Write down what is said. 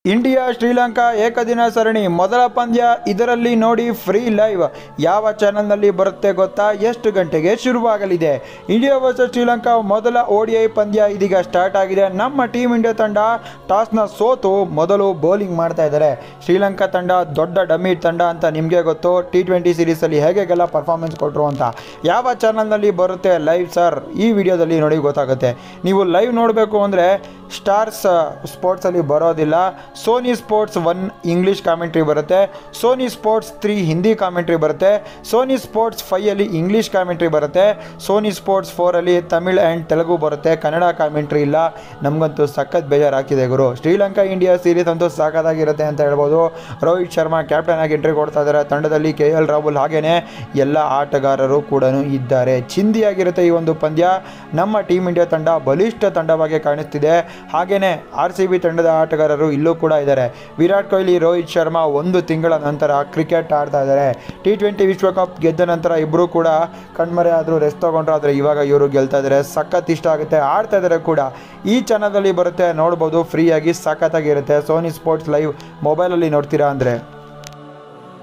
India Sri Lanka ಏಕದಿನ ಸರಣಿ ಮೊದಲ ಪಂದ್ಯ ಇದರಲ್ಲಿ ನೋಡಿ ಫ್ರೀ ಲೈವ್. ಯಾವ ಚಾನೆಲ್ನಲ್ಲಿ ಬರುತ್ತೆ ಗೊತ್ತಾ? ಎಷ್ಟು ಗಂಟೆಗೆ ಶುರುವಾಗಲಿದೆ? ಇಂಡಿಯಾ ವರ್ಸಸ್ ಶ್ರೀಲಂಕಾ ಮೊದಲ ODI ಪಂದ್ಯ ಇದೀಗ ಸ್ಟಾರ್ಟ್ ಆಗಿದೆ. ನಮ್ಮ ಟೀಮ್ ಇಂಡಿಯಾ ತಂಡ ಟಾಸ್ನ ಸೋತು ಮೊದಲು ಬೌಲಿಂಗ್ ಮಾಡ್ತಾ ಇದ್ದಾರೆ. ಶ್ರೀಲಂಕಾ ತಂಡ ದೊಡ್ಡ ಡಮ್ಮಿ ತಂಡ ಅಂತ ನಿಮಗೆ ಗೊತ್ತು. T20 ಸೀರೀಸಲ್ಲಿ ಹೇಗೆಲ್ಲ ಪರ್ಫಾರ್ಮೆನ್ಸ್ ಕೊಟ್ಟರು ಅಂತ. ಯಾವ ಚಾನಲ್ನಲ್ಲಿ ಬರುತ್ತೆ ಲೈವ್ ಸರ್? ಈ ವಿಡಿಯೋದಲ್ಲಿ ನೋಡಿ ಗೊತ್ತಾಗುತ್ತೆ. ನೀವು ಲೈವ್ ನೋಡಬೇಕು ಅಂದರೆ ಸ್ಟಾರ್ಸ್ ಸ್ಪೋರ್ಟ್ಸಲ್ಲಿ ಬರೋದಿಲ್ಲ. ಸೋನಿ ಸ್ಪೋರ್ಟ್ಸ್ 1 ಇಂಗ್ಲೀಷ್ ಕಾಮೆಂಟ್ರಿ ಬರುತ್ತೆ, ಸೋನಿ ಸ್ಪೋರ್ಟ್ಸ್ 3 ಹಿಂದಿ ಕಾಮೆಂಟ್ರಿ ಬರುತ್ತೆ, ಸೋನಿ ಸ್ಪೋರ್ಟ್ಸ್ 5 ಇಂಗ್ಲೀಷ್ ಕಾಮೆಂಟ್ರಿ ಬರುತ್ತೆ, Sony Sports 4 Tamil and Telugu ಬರುತ್ತೆ. ಕನ್ನಡ ಕಾಮೆಂಟ್ರಿ ಇಲ್ಲ. ನಮಗಂತೂ ಸಖತ್ ಬೇಜಾರಾಗ್ತಿದೆ ಗುರು. ಶ್ರೀಲಂಕಾ ಇಂಡಿಯಾ ಸೀರೀಸ್ ಅಂತೂ ಸಾಕಾಗಿರುತ್ತೆ ಅಂತ ಹೇಳ್ಬೋದು. ರೋಹಿತ್ ಶರ್ಮಾ ಕ್ಯಾಪ್ಟನ್ ಆಗಿ ಎಂಟ್ರಿ ಕೊಡ್ತಾ ಇದ್ದಾರೆ. ತಂಡದಲ್ಲಿ KL ರಾಹುಲ್ ಹಾಗೇನೆ ಎಲ್ಲ ಆಟಗಾರರು ಕೂಡ ಇದ್ದಾರೆ. ಚಿಂದಿಯಾಗಿರುತ್ತೆ ಈ ಒಂದು ಪಂದ್ಯ. ನಮ್ಮ ಟೀಮ್ ಇಂಡಿಯಾ ತಂಡ ಬಲಿಷ್ಠ ತಂಡವಾಗಿ ಕಾಣಿಸ್ತಿದೆ. ಹಾಗೇನೆ RCB ತಂಡದ ಆಟಗಾರರು ಇಲ್ಲೂ ಕೂಡ ಇದ್ದಾರೆ. ವಿರಾಟ್ ಕೊಹ್ಲಿ, ರೋಹಿತ್ ಶರ್ಮಾ 1 ತಿಂಗಳ ನಂತರ ಕ್ರಿಕೆಟ್ ಆಡ್ತಾ ಇದ್ದಾರೆ. T20 ವಿಶ್ವಕಪ್ ಗೆದ್ದ ನಂತರ ಇಬ್ಬರು ಕೂಡ ಕಣ್ಮರೆ ಆದರೂ ರೆಸ್ಟ್ ತೊಗೊಂಡ್ರು. ಆದರೆ ಇವಾಗ ಇವರು ಗೆಲ್ತಾ ಇದ್ದಾರೆ. ಸಖತ್ ಇಷ್ಟ ಆಗುತ್ತೆ. ಆಡ್ತಾ ಇದ್ದಾರೆ ಕೂಡ. ಈ ಚಾನಲಲ್ಲಿ ಬರುತ್ತೆ, ನೋಡ್ಬೋದು ಫ್ರೀಯಾಗಿ. ಸಖತ್ತಾಗಿರುತ್ತೆ. ಸೋನಿ ಸ್ಪೋರ್ಟ್ಸ್ ಲೈವ್ ಮೊಬೈಲಲ್ಲಿ ನೋಡ್ತೀರಾ ಅಂದರೆ